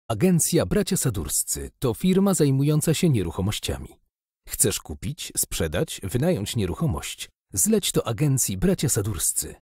Agencja Bracia Sadurscy to firma zajmująca się nieruchomościami. Chcesz kupić, sprzedać, wynająć nieruchomość? Zleć to agencji Bracia Sadurscy.